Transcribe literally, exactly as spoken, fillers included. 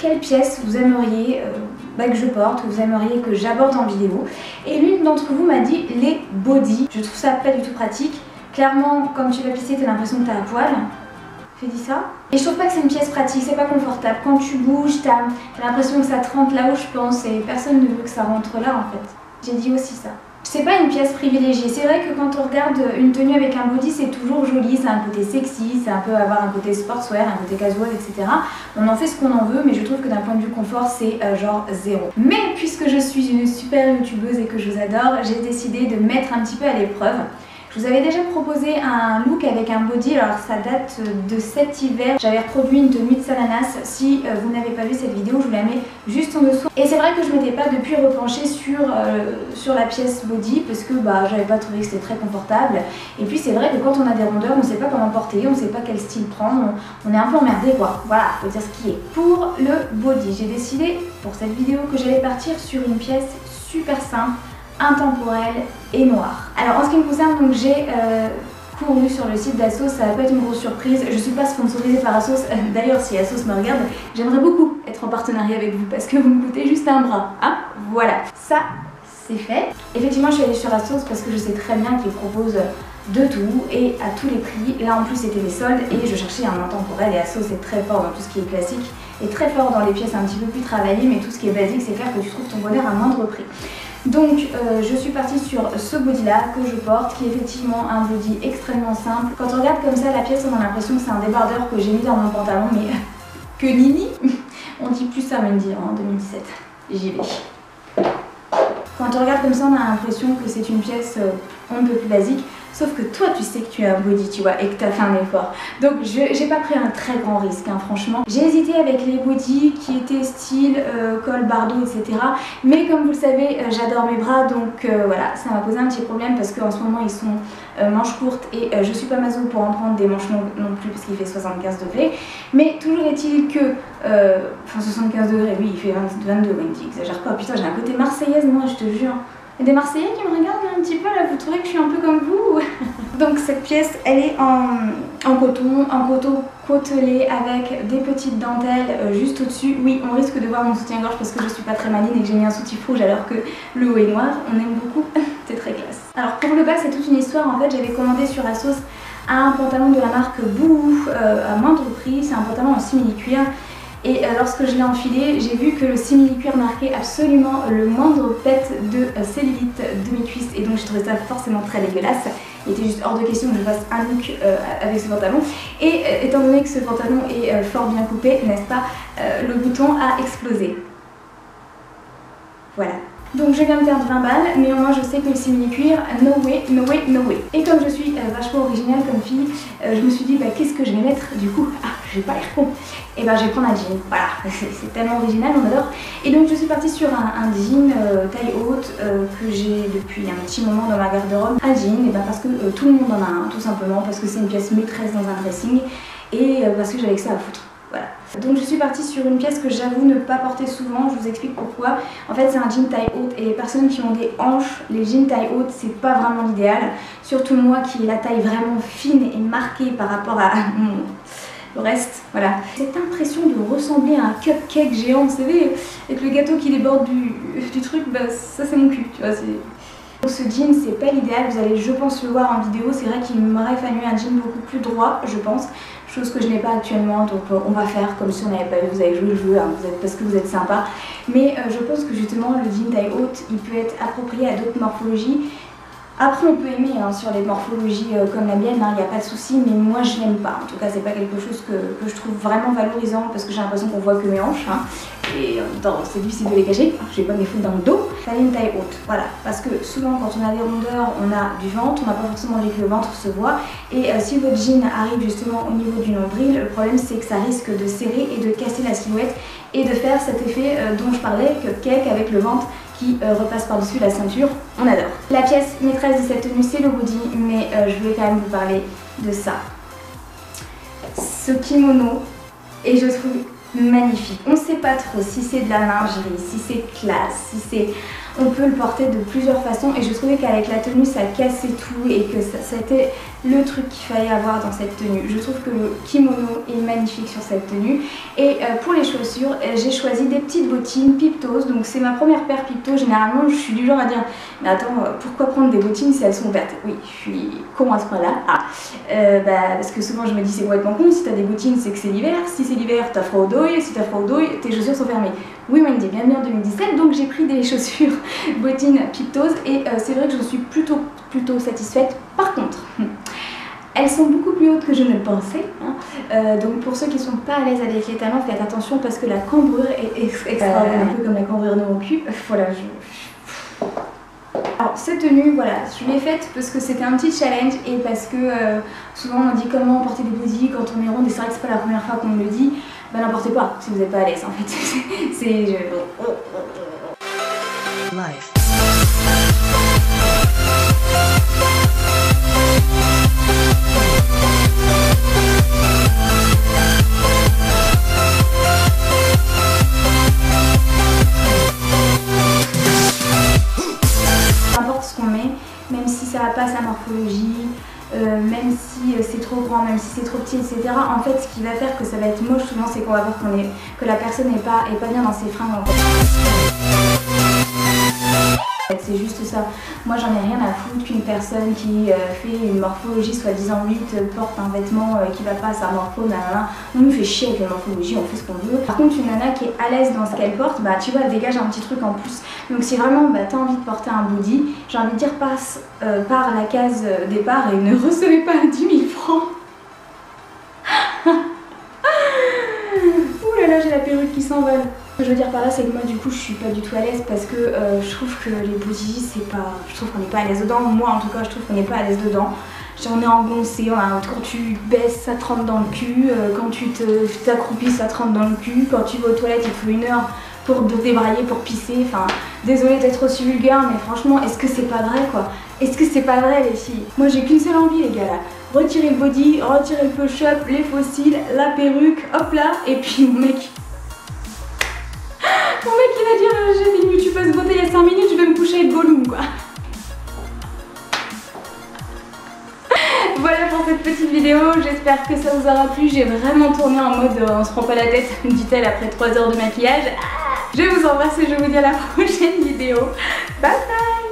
quelle pièce vous aimeriez euh, bah, que je porte, que vous aimeriez que j'aborde en vidéo. Et l'une d'entre vous m'a dit les bodys. Je trouve ça pas du tout pratique. Clairement, quand tu vas pisser, t'as l'impression que t'as à poil. J'ai dit ça. Et je trouve pas que c'est une pièce pratique, c'est pas confortable. Quand tu bouges, t'as l'impression que ça te rentre là où je pense et personne ne veut que ça rentre là en fait. J'ai dit aussi ça. C'est pas une pièce privilégiée. C'est vrai que quand on regarde une tenue avec un body, c'est toujours joli, c'est un côté sexy, c'est un peu avoir un côté sportswear, un côté casual, et cetera. On en fait ce qu'on en veut, mais je trouve que d'un point de vue confort, c'est euh, genre zéro. Mais puisque je suis une super youtubeuse et que je vous adore, j'ai décidé de mettre un petit peu à l'épreuve. Je vous avais déjà proposé un look avec un body, alors ça date de cet hiver. J'avais reproduit une tenue de Salanas. Si euh, vous n'avez pas vu cette vidéo, je vous la mets juste en dessous. Et c'est vrai que je m'étais pas depuis repenchée sur, euh, sur la pièce body parce que bah, j'avais pas trouvé que c'était très confortable. Et puis c'est vrai que quand on a des rondeurs, on sait pas comment porter, on sait pas quel style prendre, on, on est un peu emmerdé quoi. Voilà, faut dire ce qui est. Pour le body, j'ai décidé pour cette vidéo que j'allais partir sur une pièce super simple, intemporelle et noire. Alors en ce qui me concerne, donc j'ai euh, couru sur le site d'Assos, ça va pas être une grosse surprise, je suis pas sponsorisée par Assos, d'ailleurs si Assos me regarde, j'aimerais beaucoup être en partenariat avec vous parce que vous me coûtez juste un bras, hein. Voilà, ça c'est fait. Effectivement je suis allée sur Assos parce que je sais très bien qu'ils proposent de tout et à tous les prix. Là en plus c'était les soldes et je cherchais un intemporel et Assos est très fort dans tout ce qui est classique et très fort dans les pièces un petit peu plus travaillées, mais tout ce qui est basique c'est clair que tu trouves ton bonheur à moindre prix. Donc euh, je suis partie sur ce body là que je porte, qui est effectivement un body extrêmement simple. Quand on regarde comme ça la pièce, on a l'impression que c'est un débardeur que j'ai mis dans mon pantalon, mais que nini. On dit plus ça Mandy en deux mille dix-sept, j'y vais. Quand on regarde comme ça, on a l'impression que c'est une pièce euh, on ne peut plus basique. Sauf que toi tu sais que tu as un body, tu vois, et que tu as fait un effort. Donc je j'ai pas pris un très grand risque, hein, franchement. J'ai hésité avec les bodys qui étaient style euh, col, bardeau, et cetera. Mais comme vous le savez, euh, j'adore mes bras, donc euh, voilà, ça m'a posé un petit problème parce qu'en ce moment ils sont euh, manches courtes et euh, je suis pas maso pour en prendre des manches longues non plus parce qu'il fait soixante-quinze degrés. Mais toujours est-il que, euh, enfin soixante-quinze degrés, oui il fait vingt-deux, Wendy, exagère pas. Putain j'ai un côté marseillaise moi, je te jure. Il y a des Marseillais qui me regardent un petit peu là, vous trouvez que je suis un peu comme vous? Donc cette pièce elle est en, en coton, en coton côtelé avec des petites dentelles euh, juste au-dessus. Oui on risque de voir mon soutien-gorge parce que je suis pas très maline et que j'ai mis un soutif rouge alors que le haut est noir, on aime beaucoup, c'est très classe. Alors pour le bas c'est toute une histoire, en fait j'avais commandé sur Assos un pantalon de la marque Bouhou euh, à moindre prix, c'est un pantalon en simili-cuir. Et euh, lorsque je l'ai enfilé, j'ai vu que le simili-cuir marquait absolument le moindre pet de euh, cellulite de mes cuisses et donc j'ai trouvé ça forcément très dégueulasse. Il était juste hors de question que je fasse un look euh, avec ce pantalon. Et euh, étant donné que ce pantalon est euh, fort bien coupé, n'est-ce pas, euh, le bouton a explosé. Voilà. Donc je viens de perdre vingt balles, mais au moins je sais que le simili-cuir, no way, no way, no way. Et comme je suis euh, vachement originale comme fille, euh, je me suis dit bah qu'est-ce que je vais mettre du coup? Ah, je vais pas l'air con. Et ben je vais prendre un jean, voilà, c'est tellement original, on adore. Et donc je suis partie sur un, un jean euh, taille haute euh, que j'ai depuis un petit moment dans ma garde-robe. Un jean, et ben parce que euh, tout le monde en a un, tout simplement, parce que c'est une pièce maîtresse dans un dressing et euh, parce que j'avais que ça à foutre. Voilà. Donc je suis partie sur une pièce que j'avoue ne pas porter souvent, je vous explique pourquoi. En fait c'est un jean taille haute et les personnes qui ont des hanches, les jeans taille haute c'est pas vraiment l'idéal. Surtout moi qui ai la taille vraiment fine et marquée par rapport à mon... le reste, voilà. Cette impression de ressembler à un cupcake géant, vous savez, avec le gâteau qui déborde du, du truc, bah ça c'est mon cul, tu vois. Ce jean c'est pas l'idéal, vous allez je pense le voir en vidéo, c'est vrai qu'il m'aurait fallu un jean beaucoup plus droit je pense, chose que je n'ai pas actuellement, donc euh, on va faire comme si on n'avait pas vu, vous avez joué le jeu hein, vous êtes, parce que vous êtes sympa, mais euh, je pense que justement le jean taille haute il peut être approprié à d'autres morphologies. Après on peut aimer hein, sur les morphologies euh, comme la mienne, il hein, n'y a pas de souci, mais moi je n'aime pas. En tout cas c'est pas quelque chose que, que je trouve vraiment valorisant parce que j'ai l'impression qu'on voit que mes hanches hein, et euh, c'est difficile de les cacher, j'ai pas mes foules dans le dos. Taille une taille haute, voilà, parce que souvent quand on a des rondeurs on a du ventre, on n'a pas forcément envie que le ventre se voit et euh, si votre jean arrive justement au niveau du nombril, le problème c'est que ça risque de serrer et de casser la silhouette et de faire cet effet euh, dont je parlais, cupcake avec le ventre qui euh, repasse par-dessus la ceinture, on adore. La pièce maîtresse de cette tenue c'est le body, mais euh, je voulais quand même vous parler de ça. Ce kimono, et je trouve magnifique. On ne sait pas trop si c'est de la lingerie, si c'est classe, si c'est... on peut le porter de plusieurs façons et je trouvais qu'avec la tenue ça cassait tout et que ça, c'était le truc qu'il fallait avoir dans cette tenue. Je trouve que le kimono est magnifique sur cette tenue. Et euh, pour les chaussures, euh, j'ai choisi des petites bottines Piptos. Donc c'est ma première paire Piptos. Généralement je suis du genre à dire mais attends, pourquoi prendre des bottines si elles sont vertes? Oui, je suis con à ce point là. Ah, euh, bah, parce que souvent je me dis c'est complètement con, si t'as des bottines c'est que c'est l'hiver, si c'est l'hiver t'as froid au dos, si t'as froid au dos tes chaussures sont fermées. Oui Wendy, bienvenue en deux mille dix-sept, donc j'ai pris des chaussures bottines Piptos et euh, c'est vrai que je suis plutôt, plutôt satisfaite. Par contre, elles sont beaucoup plus hautes que je ne le pensais, hein. euh, donc pour ceux qui ne sont pas à l'aise avec les talons, faites attention parce que la cambrure est extraordinaire, euh, un peu comme la cambrure de mon cul. Voilà, je... Alors cette tenue, voilà, je l'ai faite parce que c'était un petit challenge et parce que euh, souvent on dit comment porter des body quand on est ronde et c'est vrai que c'est pas la première fois qu'on me le dit. Bah n'en portez pas si vous n'êtes pas à l'aise en fait. C'est... Je... Life. N'importe ce qu'on met, même si ça va pas à sa morphologie, euh, même si c'est trop grand, même si c'est trop petit, et cetera. En fait, ce qui va faire que ça va être moche souvent, c'est qu'on va voir qu'on est, que la personne n'est pas, est pas bien dans ses fringues en fait. C'est juste ça. Moi j'en ai rien à foutre qu'une personne qui euh, fait une morphologie soi-disant huit euh, porte un vêtement euh, qui va pas à sa morpho, nanana. On nous fait chier avec la morphologie, on fait ce qu'on veut. Par contre une nana qui est à l'aise dans ce qu'elle porte, bah tu vois elle dégage un petit truc en plus. Donc si vraiment bah, t'as envie de porter un body, j'ai envie de dire passe euh, par la case euh, départ et ne recevez pas dix mille francs. Ouh là là, j'ai la perruque qui s'envole. Ce que je veux dire par là, c'est que moi du coup je suis pas du tout à l'aise parce que euh, je trouve que les body c'est pas... Je trouve qu'on n'est pas à l'aise dedans. Moi en tout cas je trouve qu'on n'est pas à l'aise dedans. On est engoncé, quand tu baisses ça te rentre dans le cul, euh, quand tu t'accroupis ça te rentre dans le cul, quand tu vas aux toilettes il te faut une heure pour te débrailler, pour pisser. Enfin, désolée d'être aussi vulgaire mais franchement est-ce que c'est pas vrai quoi? Est-ce que c'est pas vrai les filles? Moi j'ai qu'une seule envie les gars là. Retirer le body, retirer le push-up, les fossiles, la perruque, hop là, et puis mon mec... Mon mec il va dire euh, j'ai fait une youtubeuse beauté il y a cinq minutes, je vais me coucher avec Gollum quoi. Voilà pour cette petite vidéo, j'espère que ça vous aura plu. J'ai vraiment tourné en mode euh, on se prend pas la tête, dit-elle après trois heures de maquillage. Je vous embrasse et je vous dis à la prochaine vidéo. Bye bye.